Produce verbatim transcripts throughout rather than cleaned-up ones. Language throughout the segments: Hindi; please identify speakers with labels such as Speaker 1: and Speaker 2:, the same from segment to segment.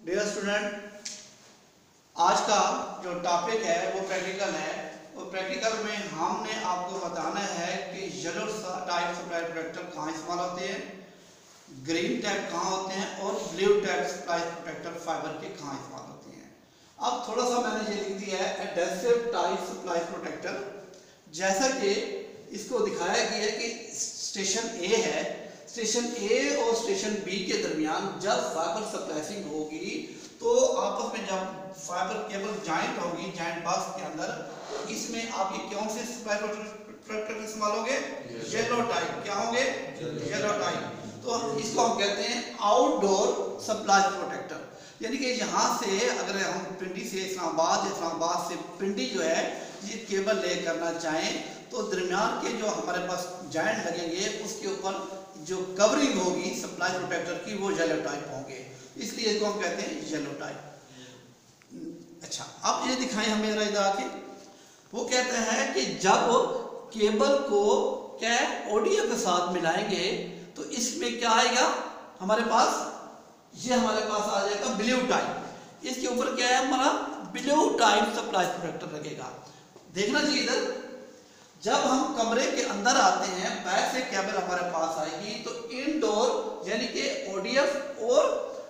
Speaker 1: डियर स्टूडेंट, आज का जो टॉपिक है वो प्रैक्टिकल है। वो प्रैक्टिकल में हमने आपको बताना है कि येलो टाइप सप्लाई प्रोटेक्टर कहाँ इस्तेमाल होते हैं, ग्रीन टाइप कहाँ होते हैं और blue type supply protector fibre के कहाँ इस्तेमाल होते हैं। अब थोड़ा सा मैंने ये लिख दिया है एडहेसिव टाइप सप्लाई प्रोटेक्टर। जैसा कि इसको दिखाया गया है कि स्टेशन ए है, स्टेशन ए और स्टेशन बी के दरमियान जब फाइबर सप्लाइसिंग होगी तो आपस में जब फाइबर केबल जॉइंट होगी जॉइंट बॉक्स के अंदर, तो इसमें आप ये कौन से सप्लाई प्रोटेक्टर इस्तेमाल होंगे? Yellow type. क्या होंगे? Yellow type. तो इसको हम कहते हैं आउटडोर सप्लाई प्रोटेक्टर। यानी कि यहाँ से अगर हम पिंडी से इस्लामाबाद इस्लामाबाद से पिंडी जो है ये केबल ले करना चाहें तो दरमियान के जो हमारे पास जॉइंट लगेंगे उसके ऊपर जो कवरिंग होगी सप्लाई प्रोटेक्टर की वो येलो टाइप होंगे, इसलिए इसको हम कहते हैं येलो टाइप। अच्छा, अब ये दिखाएं हमें जरा इधर आके। वो कहते हैं कि जब केबल को क्या है ओडियो के साथ मिलाएंगे तो इसमें क्या आएगा हमारे पास, ये हमारे पास आ जाएगा ब्लू टाइप। इसके ऊपर क्या है हमारा ब्लू टाइप सप्लाई प्रोटेक्टर लगेगा। देखना चाहिए इधर, जब हम कमरे के अंदर आते हैं बैक से केबल हमारे पास आएगी तो इनडोर यानी कि ओडीएफ और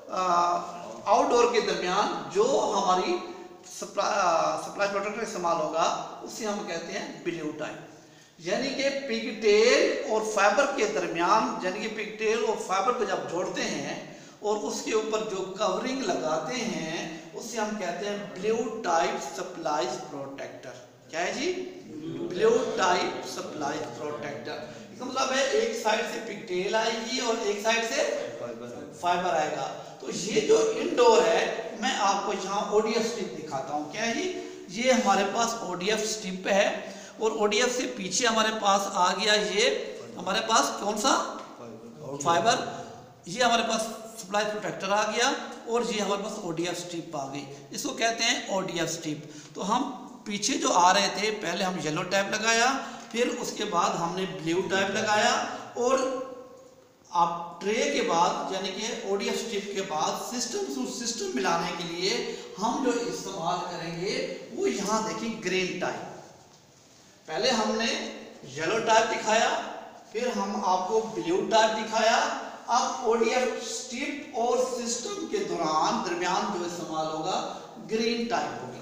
Speaker 1: आउटडोर के दरमियान जो हमारी सप्लाई सप्लाई प्रोटेक्टर इस्तेमाल होगा उसे हम कहते हैं ब्लू टाइप। यानी कि पिगटेल और फाइबर के दरमियान, यानी कि पिगटेल और फाइबर को जब जोड़ते हैं और उसके ऊपर जो कवरिंग लगाते हैं उसे हम कहते हैं ब्लू टाइप सप्लाई प्रोटेक्टर। क्या है जी? Blue type supply protector. इसका मतलब है एक साइड से पिगटेल आएगी और एक साइड से फाइबर आएगा। तो ये जो इनडोर है मैं आपको यहाँ ओडीएफ स्ट्रिप दिखाता हूँ। क्या है जी? ये हमारे पास ओडीएफ स्ट्रिप है और ओडीएफ से पीछे हमारे पास आ गया ये हमारे पास कौन सा फाइबर, ये हमारे पास सप्लाई प्रोटेक्टर आ गया और ये हमारे पास ओडीएफ स्ट्रिप आ गई। इसको कहते हैं ओडीएफ स्ट्रिप। तो हम पीछे जो आ रहे थे पहले हम येलो टाइप लगाया, फिर उसके बाद हमने ब्लू टाइप लगाया और आप ट्रे के बाद यानी कि ओडीएफ स्ट्रिप के बाद सिस्टम टू सिस्टम मिलाने के लिए हम जो इस्तेमाल करेंगे वो यहाँ देखिए ग्रीन टाइप। पहले हमने येलो टाइप दिखाया, फिर हम आपको ब्लू टाइप दिखाया। अब ओडीएफ स्ट्रिप और सिस्टम के दौरान दरमियान जो इस्तेमाल होगा ग्रीन टाइप होगी।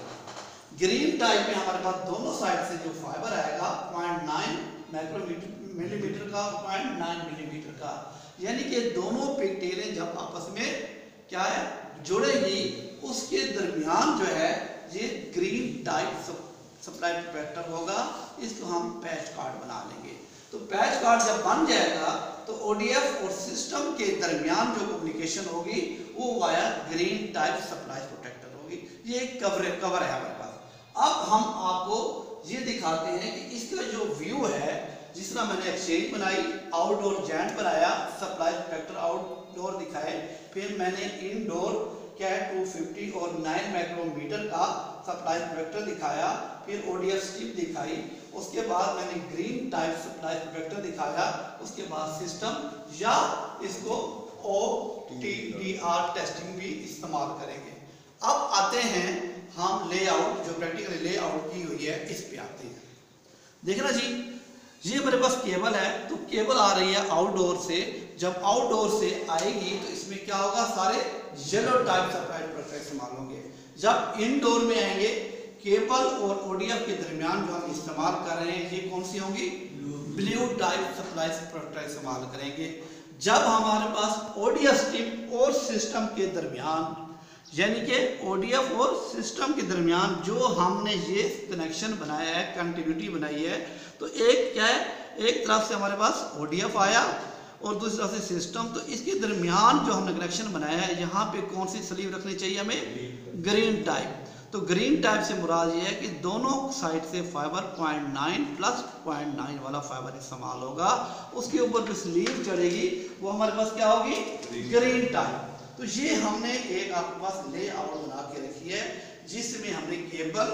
Speaker 1: ग्रीन टाइप में हमारे पास दोनों साइड से जो फाइबर आएगा पॉइंट नाइन माइक्रोमीटर मिलीमीटर का पॉइंट नाइन मिलीमीटर का, यानी कि दोनों पिगटेलें जब आपस में क्या है जुड़ेगी उसके दरमियान जो है ये ग्रीन टाइप सप्लाई प्रोटेक्टर होगा। इसको हम पैच कार्ड बना लेंगे। तो पैच कार्ड जब बन जाएगा तो ओडीएफ और सिस्टम के दरमियान जो कम्युनिकेशन होगी वो via green type supply protector होगी। ये कवर कवर है हमारे पास। अब हम आपको ये दिखाते हैं कि इसका जो व्यू है, जिस तरह मैंने एक्सचेंज बनाई, आउटडोर जॉइंट बनाया, सप्लाई प्रोटेक्टर आउटडोर दिखाए, फिर मैंने इनडोर क्या है टू फिफ्टी और नाइन माइक्रोमीटर का सप्लाई प्रोटेक्टर दिखाया, फिर ओडीएफ स्ट्रिप दिखाई, उसके बाद मैंने ग्रीन टाइप सप्लाई प्रोटेक्टर दिखाया, उसके बाद सिस्टम या इसको O T D R testing भी इस्तेमाल करेंगे। अब आते हैं हम लेआउट, जो प्रैक्टिकली लेआउट की हुई है इस पे आते हैं। देखना जी, ये मेरे पास केबल है तो केबल आ रही है आउटडोर से। जब आउटडोर से आएगी तो इसमें क्या होगा, सारे येलो टाइप सप्लाई प्रोटेक्टर इस्तेमाल होंगे। जब इनडोर में आएंगे केबल और ओडीएफ के दरमियान जो हम इस्तेमाल कर रहे हैं ये कौन सी होंगी? ब्लू टाइप सप्लाई प्रोटेक्टर इस्तेमाल करेंगे। जब हमारे पास ओडीएफ स्ट्रिप और सिस्टम के दरमियान यानी कि ओडीएफ और सिस्टम के दरमियान जो हमने ये कनेक्शन बनाया है, कंटिन्यूटी बनाई है, तो एक क्या है, एक तरफ से हमारे पास ओडीएफ आया और दूसरी तरफ से सिस्टम, तो इसके दरमियान जो हमने कनेक्शन बनाया है यहाँ पे कौन सी स्लीव रखनी चाहिए हमें? Green type. तो ग्रीन टाइप से मुराद ये है कि दोनों साइड से fibre point nine plus point nine वाला फाइबर इस्तेमाल होगा। उसके ऊपर जो स्लीव चढ़ेगी वो हमारे पास क्या होगी? Green type. तो ये हमने एक आपके पास लेआउट बना के रखी है जिसमें हमने केबल,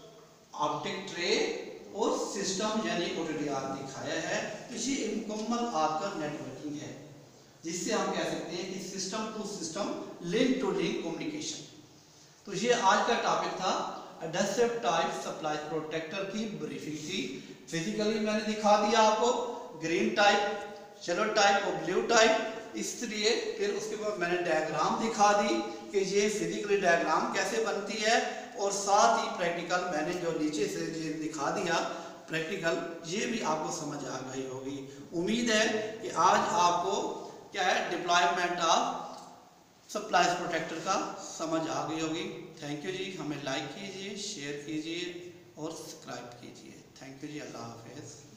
Speaker 1: ऑप्टिक ट्रे और सिस्टम यानी ओटीडीआर दिखाया है। तो ये मुकम्मल आपका नेटवर्किंग है जिससे हम कह सकते हैं कि system to system link to link communication. तो ये आज का टॉपिक था, एडहेसिव टाइप सप्लाई प्रोटेक्टर की ब्रीफिंग थी। फिजिकली मैंने दिखा दिया आपको ग्रीन टाइप, येलो टाइप और ब्लू टाइप, इसलिए फिर उसके बाद मैंने डायग्राम दिखा दी कि ये फिजिकली डायग्राम कैसे बनती है, और साथ ही प्रैक्टिकल मैंने जो नीचे से ये दिखा दिया प्रैक्टिकल, ये भी आपको समझ आ गई होगी। उम्मीद है कि आज आपको क्या है डिप्लॉयमेंट ऑफ सप्लाई प्रोटेक्टर का समझ आ गई होगी। थैंक यू जी, हमें लाइक कीजिए, शेयर कीजिए और सब्सक्राइब कीजिए। थैंक यू जी, अल्लाह हाफिज़।